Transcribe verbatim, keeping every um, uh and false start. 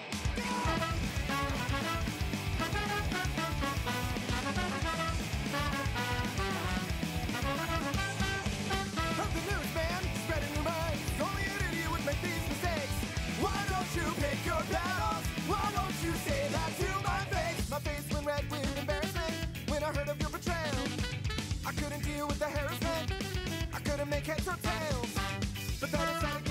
Heard the news, man, spreading rumors. Only an idiot would make these mistakes. Why don't you pick your battles? Why don't you say that to my face? My face went red with embarrassment when I heard of your betrayal. I couldn't deal with the harassment. I couldn't make heads or tails, but then I decided